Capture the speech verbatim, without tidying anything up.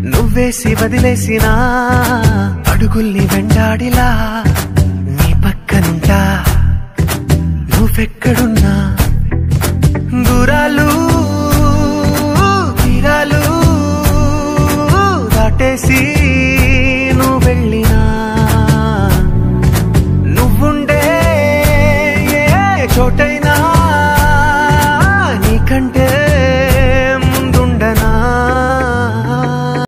నువ్వేసి వదిలేసినా అడుగుల్ని వెంటాడిలా నీ పక్కనుంటా నువ్వెక్కడున్నా దూరాలు తీరాలు దాటేసి